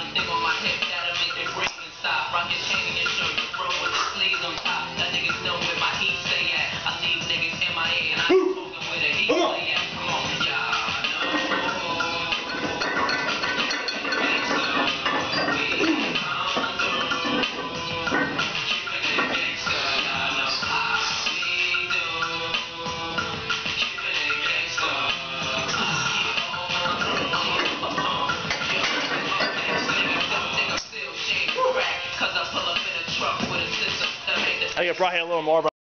thing on my hip that'll make the breathing stop. Rock your chain and your shirt, your bro with the sleeves on top. That niggas know where my heat stay at. I leave niggas MIA and I be smoking where the heat stay at. Come on, y'all. I think I brought you a little more.